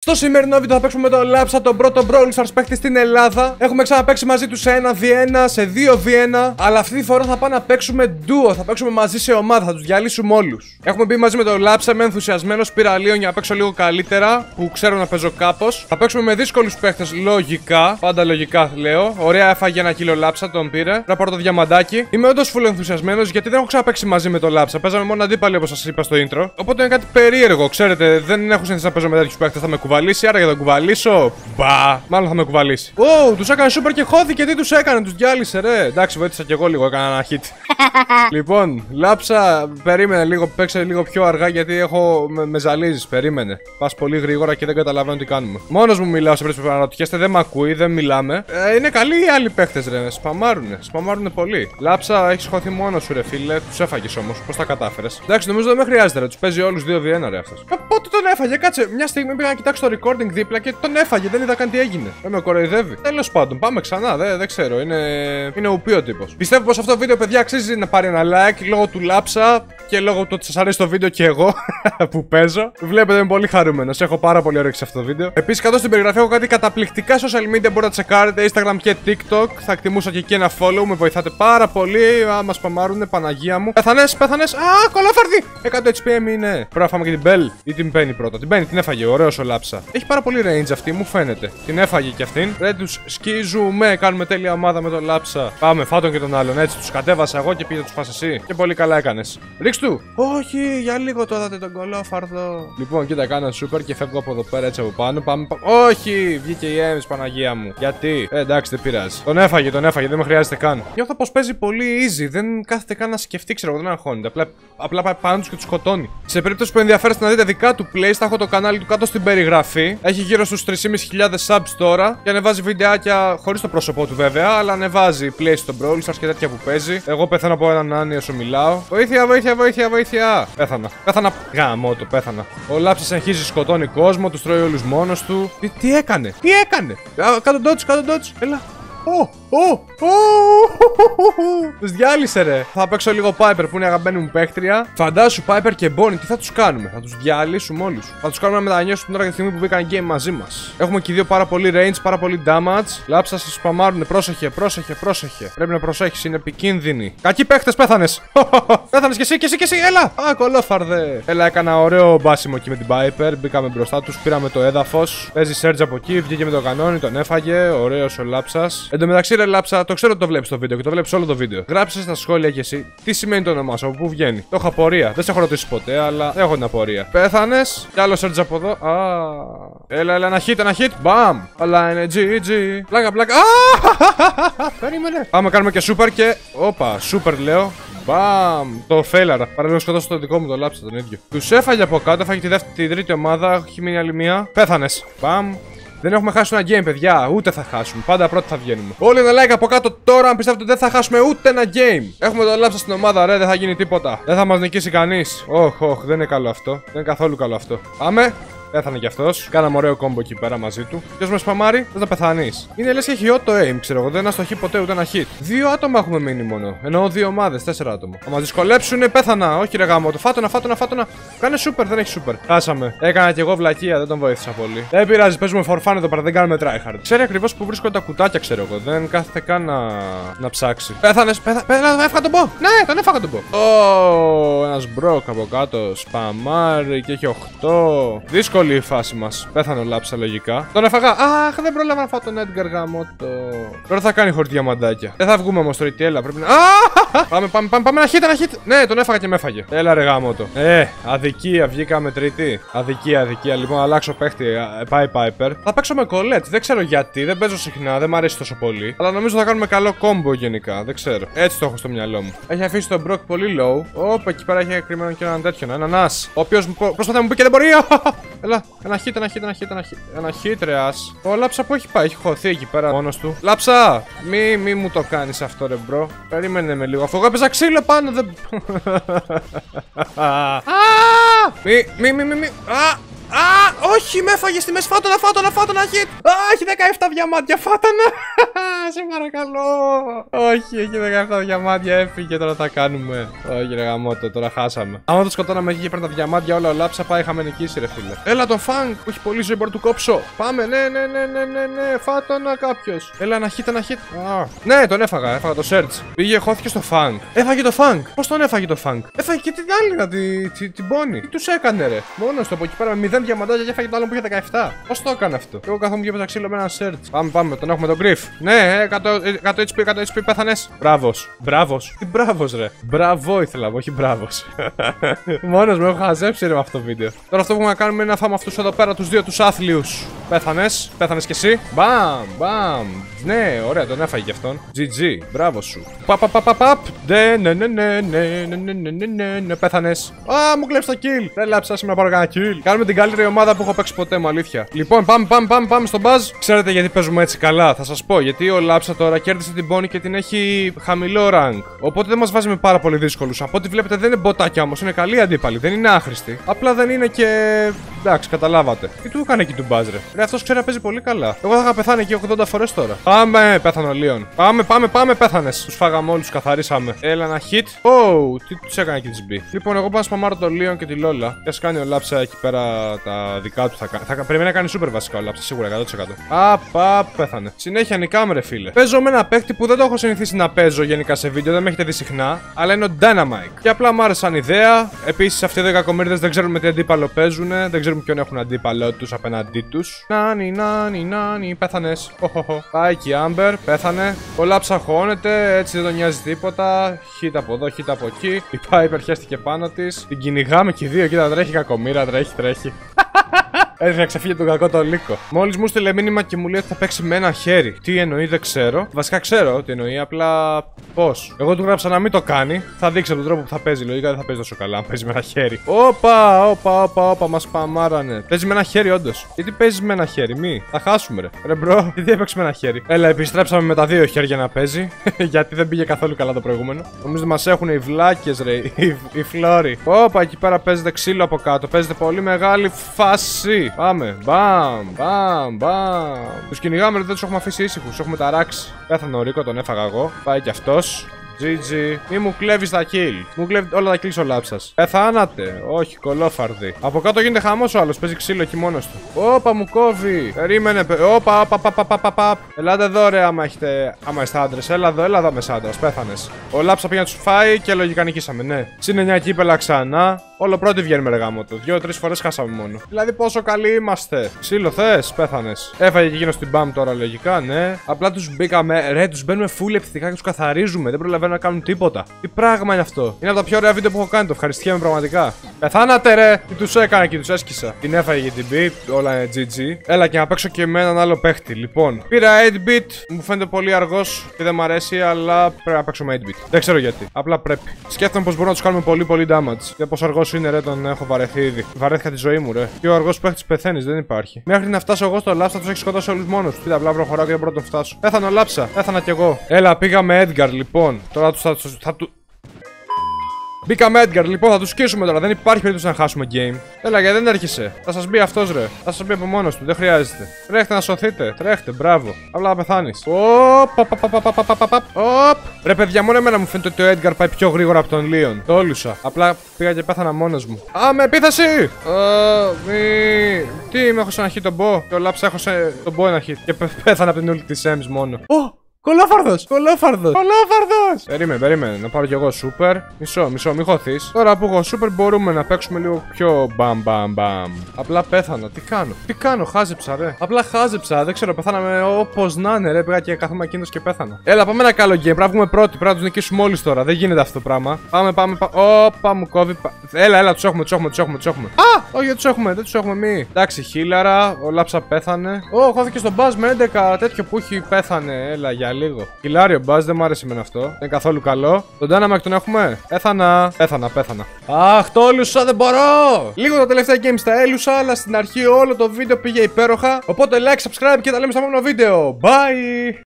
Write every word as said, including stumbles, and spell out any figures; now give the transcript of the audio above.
Στο σημερινό βίντεο θα παίξουμε με τον Λάψα, τον πρώτο Brawl Stars παίκτη στην Ελλάδα. Έχουμε ξαναπαίξει μαζί του σε ένα βι ένα, σε δύο βι ένα. Αλλά αυτή τη φορά θα πάμε να παίξουμε duo. Θα παίξουμε μαζί σε ομάδα, θα του διαλύσουμε όλους. Έχουμε μπει μαζί με τον Λάψα, είμαι ενθουσιασμένος. Πήρα λίγο για να παίξω λίγο καλύτερα, που ξέρω να παίζω κάπως. Θα παίξουμε με δύσκολους παίκτες, λογικά. Πάντα λογικά λέω. Ωραία, έφαγε ένα κιλό Λάψα, τον πήρε. Να πάρω το διαμαντάκι. Είμαι όντως full ενθουσιασμένος γιατί δεν έχω ξαναπαίξει μαζί με τον Λάψα. Παίζαμε μόνο αντίπαλοι όπως σας είπα στο intro. Οπότε είναι κάτι περίεργο, ξέρετε. Δεν έχω συνηθίσει να παίζω με τέτοιους παίκτες. Θα με κουβαλήσει, άρα για να κουβαλήσω. Μπα, μάλλον θα με κουβαλήσει. Ω, τους έκανε super και χώθηκε. Τι τους έκανε, τους διάλυσε, ρε. Εντάξει, βοήθησα κι εγώ λίγο, έκανα ένα hit. Λοιπόν, Λάψα, περίμενε λίγο, παίξε λίγο πιο αργά γιατί έχω. Με, με ζαλίζεις, περίμενε. Πας πολύ γρήγορα και δεν καταλαβαίνω τι κάνουμε. Μόνος μου μιλάω σε περίπτωση που αναρωτιέστε, δεν με ακούει, δεν μιλάμε. Ε, είναι καλοί οι άλλοι παίχτες, ρε. Σπαμάρουνε, σπαμάρουνε πολύ. Λάψα, έχεις χωθεί μόνος σου, ρε φίλε. Τους έφαγες όμως, πώς τα κατάφερες. Εντάξει, νομίζω δεν με χρειάζεται, ρε. Τους παίζει όλους δύο βι ένα, ρε αυτός. Ε, πότε τον έφαγε, κάτσε. Μια στιγμή πήγα να κοιτάξω το recording δίπλα και τον έφαγε, δεν είδα καν τι έγινε. Δεν με κοροϊδεύει. Τέλος πάντων, πάμε ξανά, δεν δε ξέρω. Είναι, είναι ουπί ο τύπος. Πιστεύω πως αυτό το βίντεο, παιδιά, αξίζει να πάρει ένα like λόγω του Λάψα και λόγω του ότι σας αρέσει το βίντεο και εγώ που παίζω. Βλέπετε, είμαι πολύ χαρούμενος. Έχω πάρα πολύ όρεξη σε αυτό το βίντεο. Επίσης, κάτω στην περιγραφή έχω κάτι καταπληκτικά social media μπορείτε να τσεκάρετε. Instagram και TikTok. Θα εκτιμούσα και εκεί ένα follow. Με βοηθάτε πάρα πολύ. Α, μας παμάρουνε, Παναγία μου. Πέθανες, πέθανες. Α, κολόφαρδι! εκατό έιτς πι εμ είναι. Πρέπει να φάμε και την Bell ή την παίρνει πρώτα. Την παίρνει, την έφαγε. Ωραίος ο Λάψα. Έχει πάρα πολύ range αυτή, μου φαίνεται. Την έφαγε και αυτήν. Ρε, τους σκίζουμε. Κάνουμε τέλεια ομάδα με τον Λάψα. Πάμε, φάτον και τον άλλον. Έτσι, τους κατέβασα εγώ και πήγε τους φας εσύ. Και πολύ καλά έκανες. Ρίξ του! Όχι, για λίγο το είδατε τον κολόφαρδο. Λοιπόν, κοίτα, κάνα super και φεύγω από εδώ πέρα έτσι από πάνω. Πάμε. Πα... Όχι, βγήκε η έμις, Παναγία μου. Γιατί? Ε, εντάξει, δεν πειράζει. Τον έφαγε, τον έφαγε, δεν με χρειάζεται καν. Νιώθω πως παίζει πολύ easy. Δεν κάθεται καν να σκεφτεί, ξέρω, δεν αγχώνεται. Απλά, απλά πάει πάνω του και του σκοτώνει. Σε περίπτωση που ενδιαφέρεστε να δείτε δικά του plays, θα έχω το κανάλι του κάτω στην περιγραφή. Έχει γύρω στους τρεις χιλιάδες πεντακόσια subs τώρα. Και ανεβάζει βιντεάκια χωρίς το πρόσωπό του βέβαια. Αλλά ανεβάζει plays στο Brawl Stars και τέτοια που παίζει. Εγώ πεθαίνω από έναν Άννη όσο μιλάω. Βοήθεια, βοήθεια, βοήθεια, βοήθεια. Πέθανα. Πέθανα. Γάμο το, πέθανα. Ο Λάψας εγχύζει, σκοτώνει κόσμο, του τρώει όλους μόνος του. Τι, τι έκανε, τι έκανε. Κάτω dodge, κάτω dodge. Έλα. Ω, ω, ω, τους διάλυσε, ρε. Θα παίξω λίγο Piper που είναι αγαπημένη μου παίκτρια. Φαντάσου Piper και Bonnie, τι θα τους κάνουμε? Θα τους διαλύσουμε όλους. Θα τους κάνουμε να μετανιώσουν τώρα για τη στιγμή που μπήκαν game μαζί μας. Έχουμε και δύο πάρα πολύ range, πάρα πολύ damage. Λάψα, σας σπαμάρουνε, πρόσεχε, πρόσεχε, πρόσεχε. Πρέπει να προσέχεις, είναι επικίνδυνοι. Κακοί παίχτες, πέθανες. Πέθανες κι εσύ, κι εσύ, κι εσύ, έλα. Α, κολόφαρδε. Έλα, έκανα ωραίο μπάσιμο εκεί με την Piper. Μπήκαμε μπροστά τους, πήραμε το έδαφος. Παίζει Surge από εκεί, βγήκε με το κανόνι, τον έφαγε. Ωραίος ο Λάψας. Εν τω μεταξύ, ρε Λάψα, το ξέρω ότι το βλέπεις το βίντεο και το βλέπεις όλο το βίντεο. Γράψε στα σχόλια κι εσύ τι σημαίνει το όνομά σου, από πού βγαίνει. Το έχω απορία. Δεν σε έχω ρωτήσει ποτέ, αλλά έχω την απορία. Πέθανες. Κι άλλο Surge από εδώ. Α. Έλα, έλα, ένα hit, ένα hit. Μπαμ. Αλλά είναι τζι τζι. Πλάκα, πλάκα. Α. Περίμενε. Πάμε, κάνουμε και super και. Όπα, super λέω. Μπαμ! Το φέλαρα. Παραλίγο σκοτώσω το δικό μου το Λάψα τον ίδιο. Τους έφαγε από κάτω, έφαγε τη δεύτερη, τη τρίτη ομάδα. Έχει μείνει άλλη μία. Πέθανες. Μπαμ! Δεν έχουμε χάσει ένα game, παιδιά. Ούτε θα χάσουμε. Πάντα πρώτοι θα βγαίνουμε. Όλοι ένα like από κάτω τώρα, αν πιστεύετε ότι δεν θα χάσουμε ούτε ένα game. Έχουμε τον Λάψα στην ομάδα, ρε. Δεν θα γίνει τίποτα. Δεν θα μας νικήσει κανείς. Όχι, όχι, δεν είναι καλό αυτό. Δεν είναι καθόλου καλό αυτό. Πάμε. Πέθανε κι αυτός. Κάναμε ωραίο κόμπο εκεί πέρα μαζί του. Ποιος με σπαμάρει, δεν θα πεθανείς. Είναι λες και έχει auto aim, ξέρω εγώ. Δεν αστοχεί ποτέ ούτε ένα hit. Δύο άτομα έχουμε μείνει μόνο. Εννοώ δύο ομάδες, τέσσερα άτομα. Θα μας δυσκολέψουνε, πέθανα. Όχι, ρε γάμο. Το φάτονα, φάτονα, φάτονα. Κάνε super, δεν έχει super. Χάσαμε. Έκανα κι εγώ βλακεία, δεν τον βοήθησα πολύ. Δεν πειράζει, παίζουμε for fun εδώ πέρα, δεν κάνουμε tryhard. Ξέρει ακριβώς που βρίσκονται τα κουτάκια, ξέρω εγώ. Δεν κάθεται καν να, να ψάξει. Πέθανες, πέθα... πέθανε, έφαγα τον πω. Ναι, τον έφαγα τον πω. Ω, ένας μπροκ από κάτω. Σπαμάρι και έχει οκτώ. Δύσκολη η φάση μας. Πέθανε ο Λάψα λογικά. Τον έφαγα. Αχ, δεν πρόλαβα να φάω τον Edgar γαμότο. Τώρα θα κάνει χωρίς διαμαντάκια. Δεν θα βγούμε όμως τώρα. Έλα, πρέπει να. Αχ! Πάμε, πάμε, πάμε, πάμε, ένα hit, ένα hit. Ναι, τον έφαγα και με έφαγε. Έλα, ρε γαμότο. Ε, αδικία, βγήκαμε τρίτη. Αδικία, αδικία. Λοιπόν, αλλάξω παίχτη. Πάει Piper. Θα παίξω με Colette. Δεν ξέρω γιατί. Δεν παίζω συχνά. Δεν μ' αρέσει τόσο πολύ. Αλλά νομίζω θα κάνουμε καλό κόμπο γενικά. Δεν ξέρω. Έτσι το έχω στο μυαλό μου. Έχει αφήσει τον Brock πολύ low. Όπα, εκεί πέρα έχει κρυμμένο και έναν τέτοιον. Έναν As. Ο οποίο προσπαθεί να μου πει και δεν μπορεί. Έλα, ένα hit, ένα hit, ένα hit, ένα hit. Ένα hit, ρε As. Ο Λάψα που έχει πάει, έχει χωθεί εκεί πέρα μόνος του. Λάψα! Μη, μη μου το κάνεις αυτό, ρε μπρο. Περίμενε με λίγο. Αφού εγώ έπαιζα ξύλο πάνω, δεν. Μη, μη, μη, μη, μη. Α! Α! Όχι, με έφαγε στη μέση. Φάτονα, φάτονα, φάτονα, hit. Α, έχει δεκαεπτά διαμάντια, φάτονα. Σε παρακαλώ. Όχι, έχει δεκαεπτά διαμάντια, έφυγε. Τώρα θα κάνουμε. Όχι, ρε γαμώτο, τώρα χάσαμε. Άμα το σκοτώναμε εκεί και παίρνει τα διαμάντια όλα, ο Λάψα πάει, είχαμε νικήσει, ρε φίλε. Έλα τον Φανκ που έχει πολύ ζωή, μπορεί να του κόψω. Πάμε, ναι, ναι, ναι, ναι, ναι, ναι. Φάτονα κάποιο. Έλα, ένα hit, ένα hit. Α, ναι, τον έφαγα, έφαγα το search. Πήγε, χώθηκε στο Φανκ. Έφαγε το Φανκ. Πώ τον έφαγε το Φανκ? Έφαγε και την άλλη να τη, τη, την πόνη. Τι του έκανε, ρε. Μόνο στο από εκεί πέρα με μηδέν διαμαντάκια και έφαγε το άλλο που είχε δεκαεπτά. Πώ το έκανε αυτό? Εγώ καθόμουν και έπαιζα ξύλο με ένα search. Πάμε, πάμε, τον έχουμε τον Griff. Ναι, εκατό έιτς πι, εκατό έιτς πι, πέθανε. Μπράβο. Μπράβο. Τι μπράβο, ρε. Μπράβο ήθελα, όχι μπράβο. Μόνο μου έχω χαζέψει ρε με αυτό το βίντεο. Τώρα αυτό που έχουμε να κάνουμε είναι να φάμε αυτού εδώ πέρα του δύο του άθλιου. Πέθανε, πέθανε κι εσύ. Μπαμ, μπαμ. Ναι, ωραία, τον έφαγε κι αυτόν. τζι τζι, μπράβο σου. Παπ, παπ, παπ, παπ. Ναι, ναι, ναι, ναι, ναι, ναι, ναι, ναι, ναι, πέθανε. Α, μου κλέψει το kill. Δεν λάψα σήμερα να πάρω κανένα kill. Κάνουμε την καλύτερη ομάδα που έχω παίξει ποτέ μου, αλήθεια. Λοιπόν, πάμε, πάμε, πάμε, πάμε στον Buzz. Ξέρετε γιατί παίζουμε έτσι καλά, θα σα πω. Γιατί ο Λάψα τώρα κέρδισε την πόνη και την έχει χαμηλό rank. Οπότε δεν μα βάζει με πάρα πολύ δύσκολου. Από ό,τι βλέπετε δεν είναι μποτάκια όμω, είναι καλοί αντίπαλοι, δεν είναι άχρηστοι. Απλά δεν είναι και. Εντάξει, καταλάβατε. Τι του έκανε εκεί του Buzz, ρε. Ρε, αυτό ξέρει να παίζει πολύ καλά. Εγώ θα είχα πεθάνει εκεί ογδόντα φορές τώρα. Πάμε, πέθανε ο Λίον. Πάμε, πάμε, πάμε, πέθανε. Του φάγαμε όλου, καθαρίσαμε. Έλα ένα hit. Oh, τι του έκανε εκεί τη μπει. Λοιπόν, εγώ πάω να σπαμάρω τον Λίον και τη Λόλα. Και α κάνει ο Λάψα εκεί πέρα τα δικά του. Θα, θα, θα περιμένει να κάνει super βασικά ο Λάψα, σίγουρα εκατό τοις εκατό. Απα, πέθανε. Συνέχεια νικάμε, ρε φίλε. Παίζω με ένα παίκτη που δεν το έχω συνηθίσει να παίζω γενικά σε βίντεο, δεν με έχετε δει συχνά. Αλλά είναι ο Dynamite. Και απλά μου άρεσαν ιδέα. Επίση αυτοί οι κακομοίριδες δεν ξέρουν με τι αντίπαλο παίζουν. Δεν ξέρουν ποιον έχουν αντίπαλό του απέναντί του. Νάνι, νάνι, νάνι, πέθανε. Πάει και η Amber, πέθανε. Ο Λάψα χώνεται, έτσι δεν τον νοιάζει τίποτα. Χιτ από εδώ, χιτ από εκεί. Η Piper χέστηκε πάνω τη. Την κυνηγάμε και οι δύο, κοίτα τρέχει κακομοίρα, τρέχει, τρέχει. Έτσι να ξεφύγει τον κακό το λύκο. Μόλις μου στείλε μήνυμα και μου λέει ότι θα παίξει με ένα χέρι. Τι εννοεί, δεν ξέρω. Βασικά ξέρω τι εννοεί, απλά πώς. Εγώ του γράψα να μην το κάνει. Θα δείξει τον τρόπο που θα παίζει. Λογικά δεν θα παίζει τόσο καλά. Αν παίζει με ένα χέρι. Όπα, όπα, όπα, όπα, μας παμάρανε. Παίζει με ένα χέρι, όντως. Γιατί παίζει με ένα χέρι, μη. Θα χάσουμε, ρε. Ρε μπρο, γιατί έπαιξε με ένα χέρι. Έλα, επιστρέψαμε με τα δύο χέρια να παίζει. Γιατί δεν πήγε καθόλου καλά το προηγούμενο. Νομίζω μας έχουν οι βλάκες, ρε. Οι φλόροι. Όπα, εκεί πέρα παίζεται ξύλο από κάτω. Παίζεται πολύ μεγάλη φάση. Πάμε. Μπαμ, μπαμ, μπαμ. Τους κυνηγάμε, δεν τους έχουμε αφήσει ήσυχους. Έχουμε ταράξει. Πέθανε ο Ρίκο, τον έφαγα εγώ. Πάει κι αυτός. τζι τζι. Μη μου κλέβεις τα kill. Μου κλέβει όλα τα kills ο Λάψας. Πεθάνατε. Όχι, κολόφαρδι. Από κάτω γίνεται χαμός ο άλλος. Παίζει ξύλο εκεί μόνος του. Όπα, μου κόβει. Περίμενε. Πε... Όπα, όπα, όπα, όπα, όπα. Ελάτε εδώ, ρε, άμα έχετε. Άμα είστε άντρες. Έλα εδώ, έλα εδώ με άντρας. Πέθανες. Ο Λάψα πήγε να τους φάει και λογικά νικήσαμε, ναι. Συν εννιά κύπελα ξανά. Όλο πρώτη βγαίνουμε, ρε γάμοτο. Δύο-τρεις φορές χάσαμε μόνο. Δηλαδή πόσο καλοί είμαστε. Ξύλο θες, πέθανες. Έφαγε και εκείνο στην μπαμ τώρα, λογικά, ναι. Απλά τους μπήκαμε. Ρε, τους μπαίνουμε full επιθετικά και τους καθαρίζουμε. Δεν προλαβαίνουν να κάνουν τίποτα. Τι πράγμα είναι αυτό. Είναι από τα πιο ωραία βίντεο που έχω κάνει. Το ευχαριστιέμαι πραγματικά. Πεθάνατε, ρε. Τι τους έκανα και τους έσκησα. Την έφαγε για την μπι. Όλα είναι τζι τζι. Έλα και να παίξω και με έναν άλλο παίχτη. Λοιπόν, πήρα οκτώ bit. Μου φαίνεται πολύ αργός και δεν μ' αρέσει, αλλά πρέπει να παίξω με οκτώ bit. Δεν ξέρω γιατί. Απλά πρέπει. Σκέφτομαι πως μπορούμε να τους κάνουμε πολύ πολύ damage. Και πως αργός είναι, ρε, τον έχω βαρεθεί ήδη. Βαρέθηκα τη ζωή μου, ρε. Και ο αργός παίχτης πεθαίνει, δεν υπάρχει. Μέχρι να φτάσω εγώ στο Λάψα, τους έχει σκοτώσει όλους μόνος του. Κοίτα, απλά προχωράω και δεν μπορώ να τον φτάσω. Πέθανε ο Λάψα, πέθανα κι εγώ. Έλα, πήγα με Edgar, λοιπόν. Τώρα του θα, θα του. Μπήκα με Edgar, λοιπόν, θα του σκίσουμε τώρα. Δεν υπάρχει περίπτωση να χάσουμε game. Έλα, γιατί δεν έρχεσαι. Θα σας μπει αυτός, ρε. Θα σας μπει από μόνος του, δεν χρειάζεται. Τρέχτε να σωθείτε, τρέχτε, μπράβο. Απλά να πεθάνεις. Οπ, ρε, παιδιά, μόνο εμένα μου φαίνεται ότι ο Edgar πάει πιο γρήγορα από τον Λίον. Το όλουσα. Απλά πήγα και πέθανα μόνος μου. Α, με επίθεση! Τι, με έχω σαν αρχή τον μπο. Και ο Λάψα έχω τον μπο ένα αρχή. Και πέθανα από την ούλτη της Ems μόνο. Κολόφαρδος! Κολόφαρδος! Κολόφαρδος! Περίμενε, περίμενε. Να πάρω κι εγώ super. Μισό, μισό, μη χωθείς. Τώρα που έχω super μπορούμε να παίξουμε λίγο πιο μπαμ μπαμ μπαμ. Απλά πέθανα. Τι κάνω? Τι κάνω? Χάζεψα, ρε. Απλά χάζεψα. Δεν ξέρω, πεθάναμε όπως να είναι, ρε. Πήγα και καθόμαι εκείνος και πέθανα. Έλα, πάμε ένα καλό game. Πρέπει να βγούμε πρώτοι. Πρέπει να τους νικήσουμε όλους τώρα. Δεν γίνεται αυτό το πράγμα. Πάμε, πάμε, πάμε. Όπα, μου κόβει. Έλα, έλα, τους έχουμε, τους έχουμε, τους έχουμε, τους έχουμε. Α! Όχι, δεν τους έχουμε, δεν τους έχουμε μη. Εντάξει, χίλιαρα. Ο Λάψα πέθανε. Ω, χώθηκε στον Buzz με έντεκα. Τέτοιο που έχει πέθανε. Έλα, για λίγο. Χιλάριο Buzz, δεν μου άρεσε εμένα αυτό. Δεν είναι καθόλου καλό. Τον Dynamite τον έχουμε. Πέθανα. Πέθανα, πέθανα. Αχ, το έλουσα, δεν μπορώ. Λίγο τα τελευταία games τα έλουσα, αλλά στην αρχή όλο το βίντεο πήγε υπέροχα. Οπότε like, subscribe και τα λέμε στο επόμενο βίντεο. Bye!